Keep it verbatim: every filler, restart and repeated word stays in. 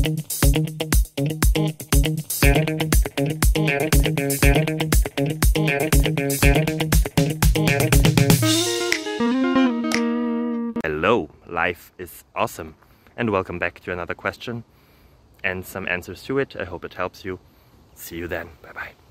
Hello, life is awesome, and welcome back to another question and some answers to it. I hope it helps you. See you then. Bye bye.